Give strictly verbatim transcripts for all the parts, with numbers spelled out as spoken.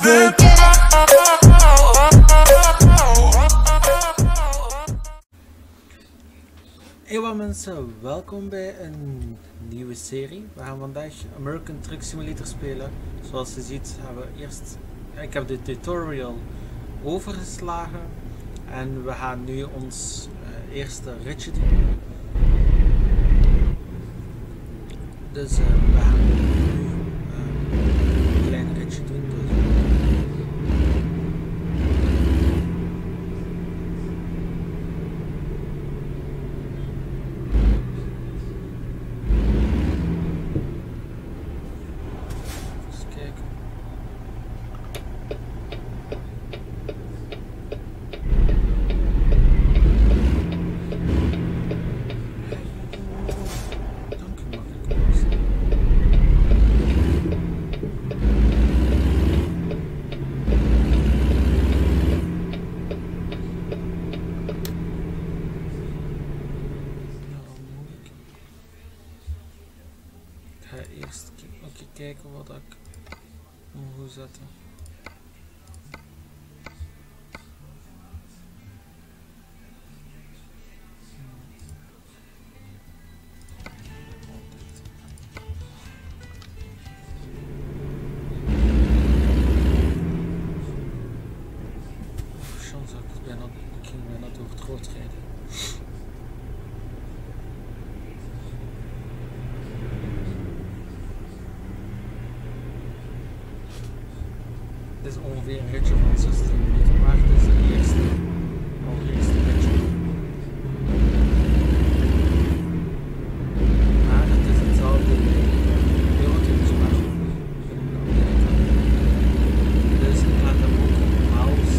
bent. Hey wat mensen, welkom bij een nieuwe serie. We gaan vandaag American Truck Simulator spelen. Zoals je ziet hebben we eerst, ik heb de tutorial overgeslagen en we gaan nu ons uh, eerste ritje doen. Dus uh, we gaan nu uh, een klein ritje doen. Dus. Eerst ook kijken wat ik moet zetten. Chance dat ik bijna, ik ging bijna door het rood rijden. Het is ongeveer een ritje van zestien minuten, maar het is de eerste, allereerste ritje. Maar het is hetzelfde wereldje, maar in Amerika. Dus ik laat hem ook op miles,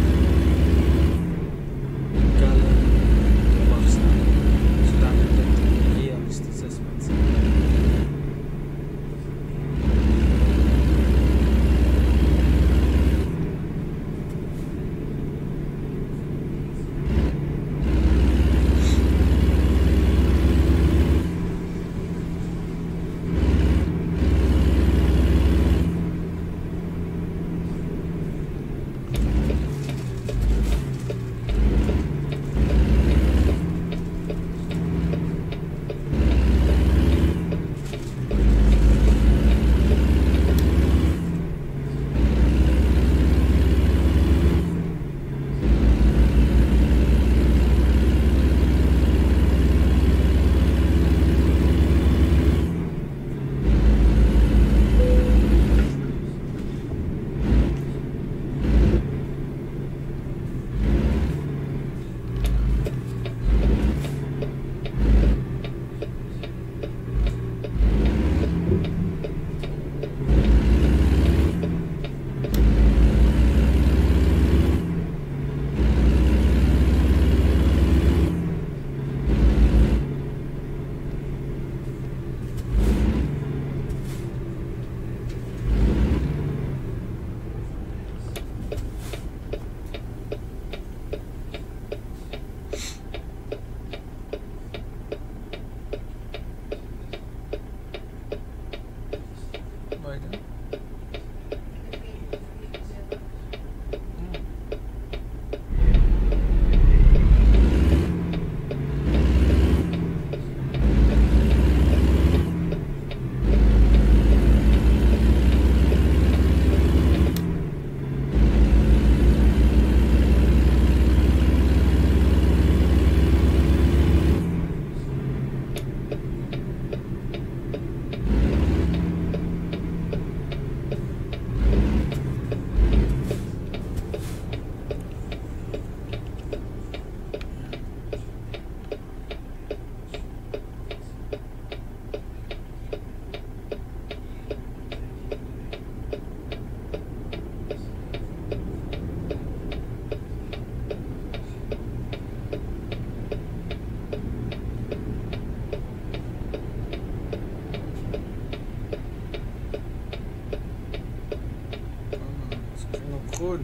gallon, dollar staan, zodat het realistisch is mensen. Groen.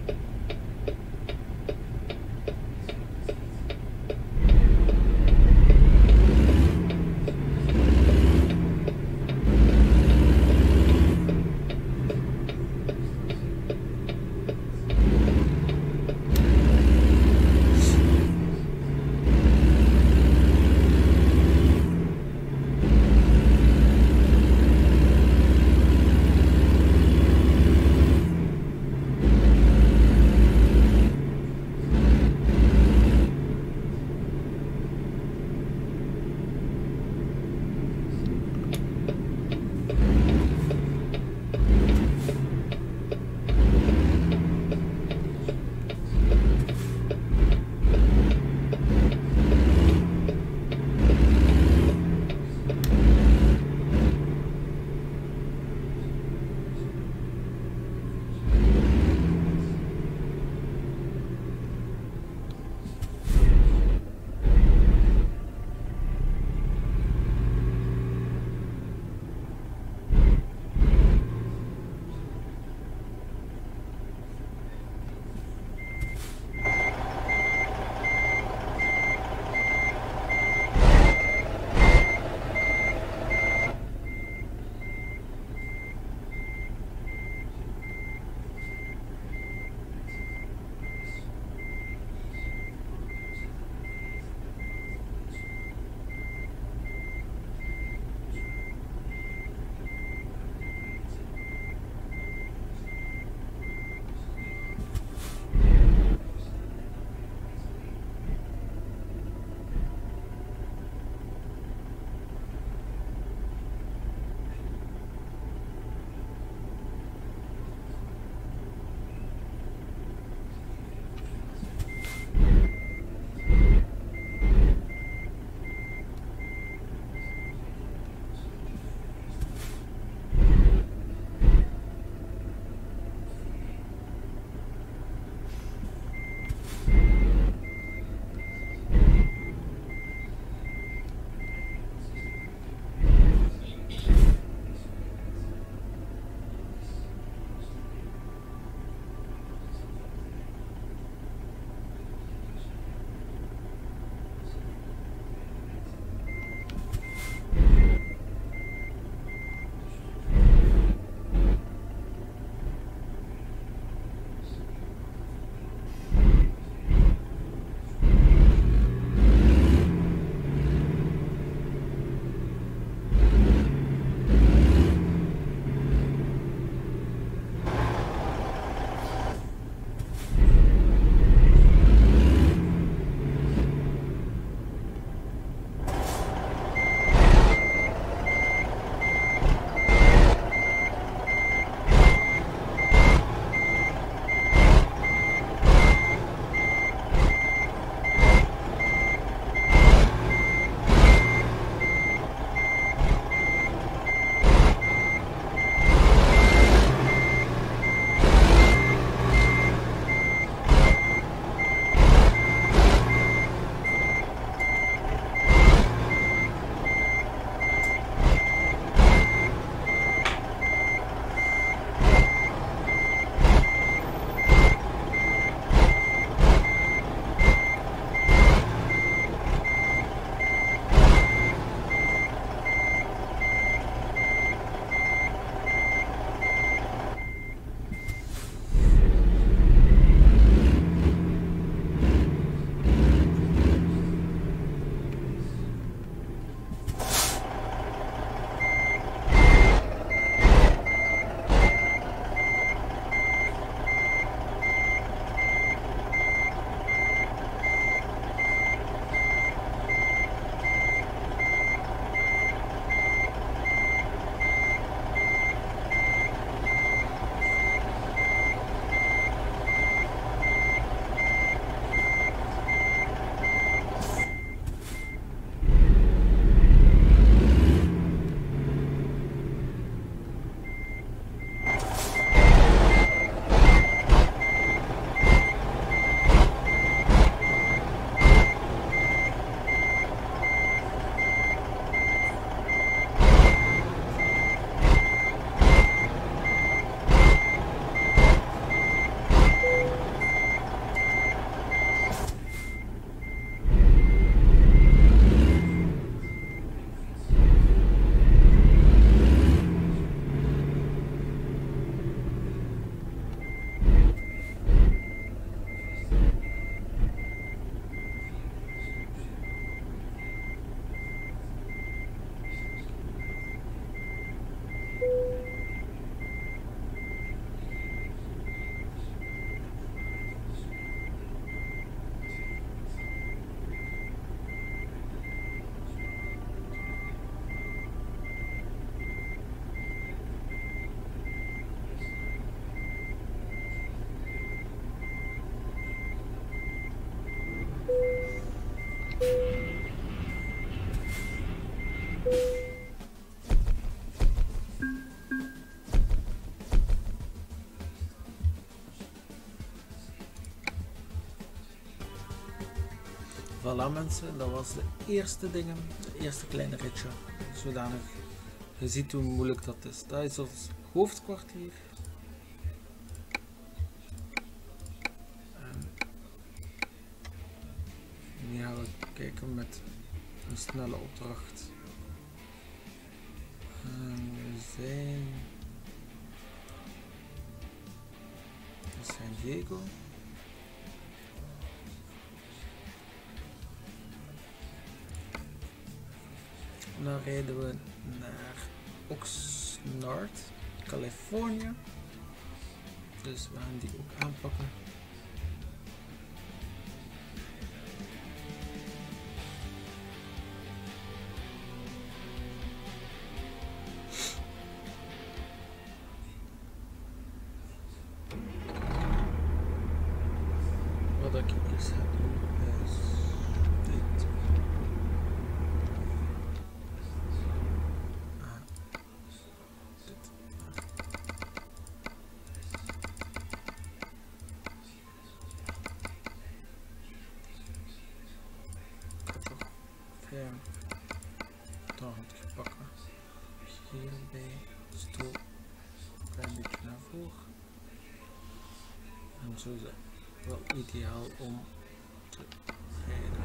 Voilà mensen, dat was de eerste dingen, de eerste kleine ritje, zodanig. Je ziet hoe moeilijk dat is. Dat is ons hoofdkwartier. En nu gaan we kijken met een snelle opdracht. En we zijn in San Diego. En dan rijden we naar Oxnard, Californië. Dus we gaan die ook aanpakken. Wat ik eerst ga doen is dit. twaalfhonderd pakken. Hierbij stoel een klein beetje naar voren. En zo is het wel ideaal om te rijden.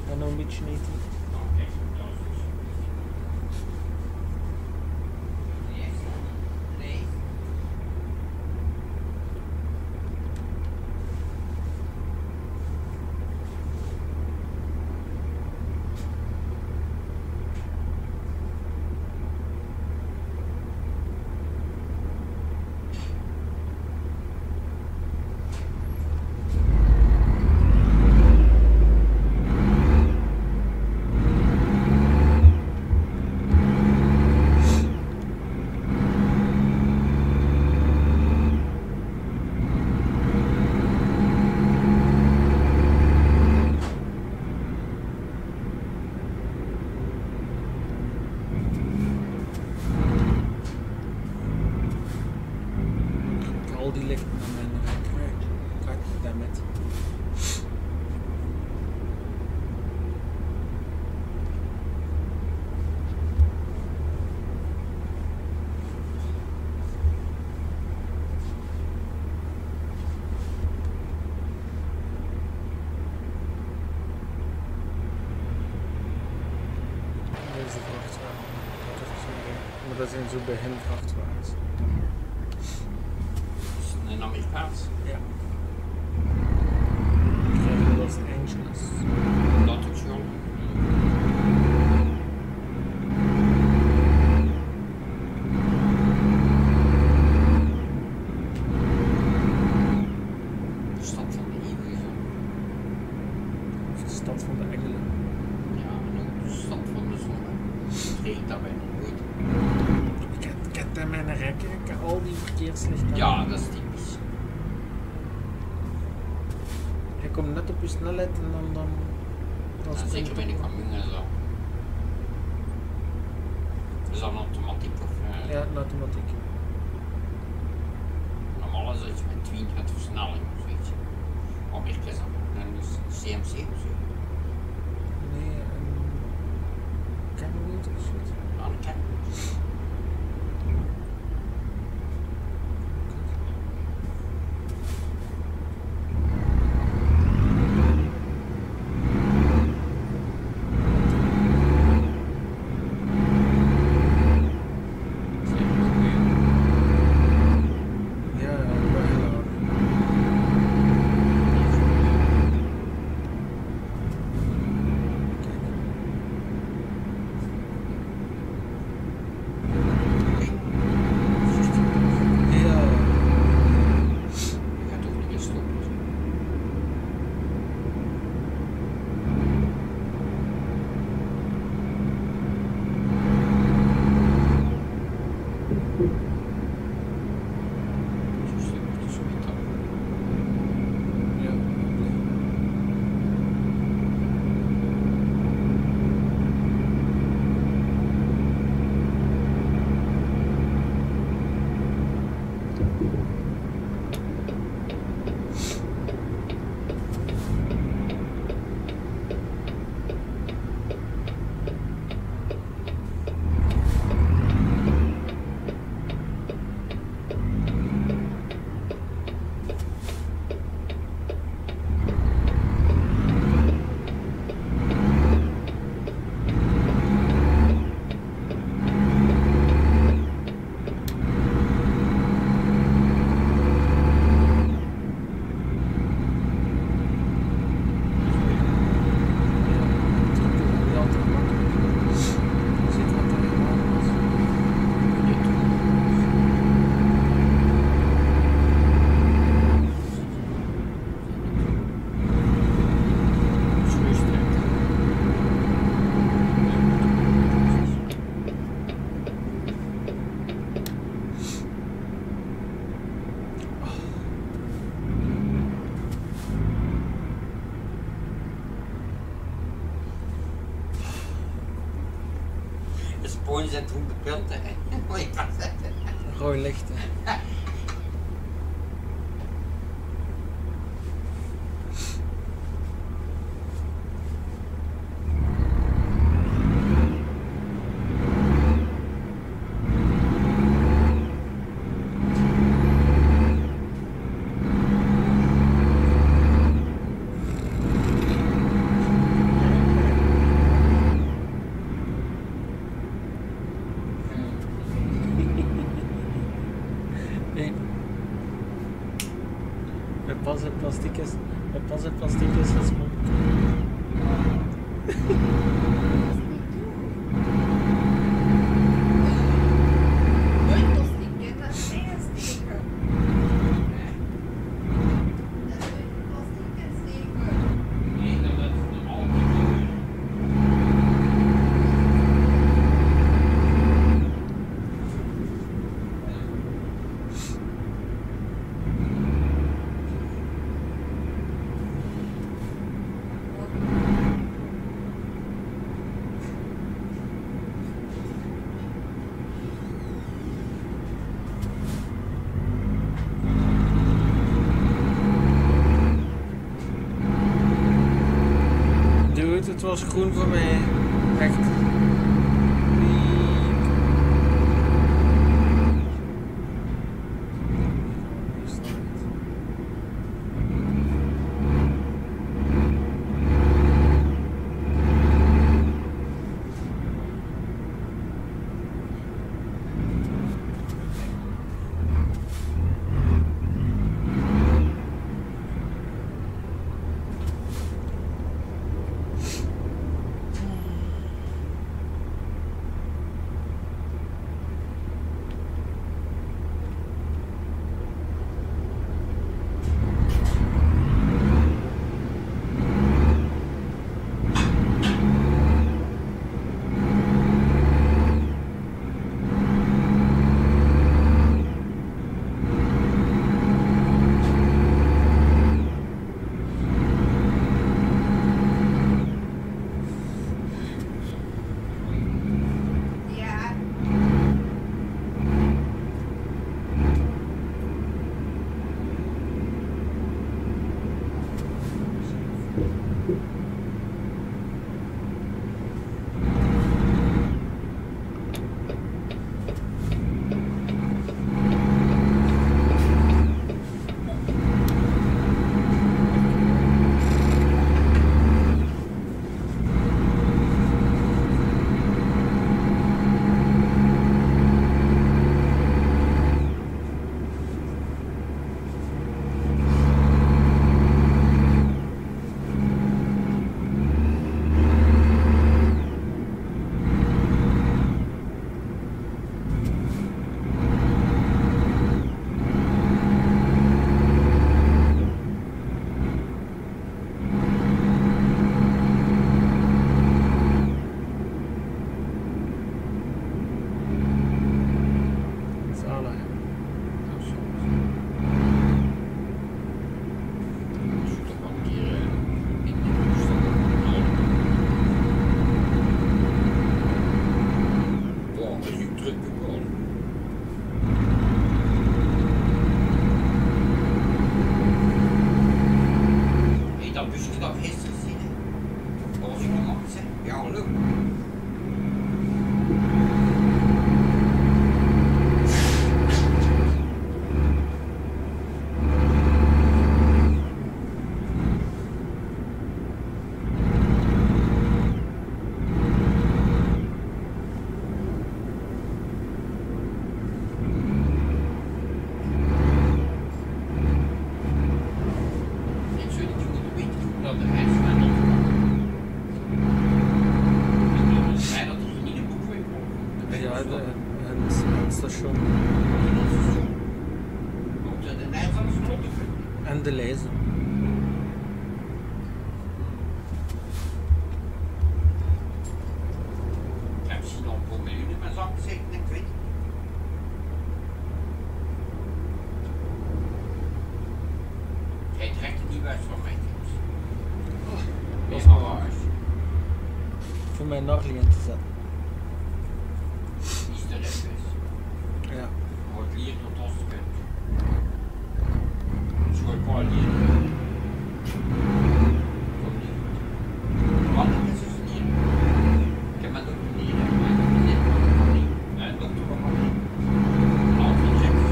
En nog een beetje eten. Al die lichten aan mijn rek. God damn it. Deze vrachtwagen. Dat is zo, maar dat zijn zo beginvrachtwagens. Een Amerikaans? Ja. Ik krijg in Los Angeles. Dat doet je al. De stad van de eeuwige. Of de stad van de engelen. Ja, en ook de stad van de zon. Het regent daar bijna nooit. Ik heb, ik heb in mijn rekken, ik heb al die verkeerslichten. Ja, dat is typisch. Je komt net op je snelheid en dan... dan, dan Ja, springt zeker het bij de op. camion en zo. Is dat een automatiek of... Uh, Ja, een automatiek. Normaal is dat iets met tweehonderd versnelling of zoiets. Wat meer is dat? Dan is het C M C of zo. Nee, een... Camry of zoiets. Aan de kant. Ja, wel heel laag. Kijk. Ja. Je gaat ook niet meer stoppen. Zo stuk is zo niet dan. Ja. Sporen zijn toen bepild, hè. Moet je maar zeggen. Rode lichten. is, met pas in plastic is gesmokt. Nooit plastic, hè? Dat is geen steken. Dat is nooit plastic en steken. Nee, dat is normaal niet. Dude, het was groen voor mij. Echt. Ja. Zalig. Dat is zo. Als je toch wel een keer eh, in de toestand nodig hebt. Wow, dat is nu druk geworden. Heb je dat busje dat gisteren gezien? Hè? Dat was je nog zeg. Ja, hallo. Ik zou niet goed weten hoe dat de huisman opkwam. Ik ben blij dat er niet een boek weer kwam. Ja, de, het, het station. Ook de lijn van de slotten. En de lezen. Ik heb misschien al een paar miljoen in mijn zak gezeten, ik weet het. Jij trekt het niet uit van mij, Tims. dat is Weer waar. naar huis. Voor mijn Narli in te zetten. Die is de rest is. Ja. Wordt hier tot ons punt. Schoon een paar lieren. Komt niet goed. Wat is het niet? Ik heb mijn dokter niet. Mijn dokter niet. Mijn dokter nog niet. Altijd checken.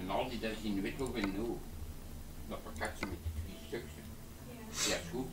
al die daar zien weet ook in hoe. Dat pakketje met die twee stukjes. Ja. Ja, is goed.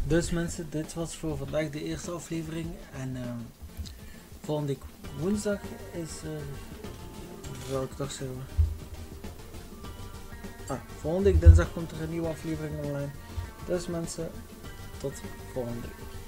Dus mensen, dit was voor vandaag de eerste aflevering. En uh, volgende week woensdag is er... welke dag zijn we? Ah, volgende week dinsdag komt er een nieuwe aflevering online. Dus mensen, tot volgende week.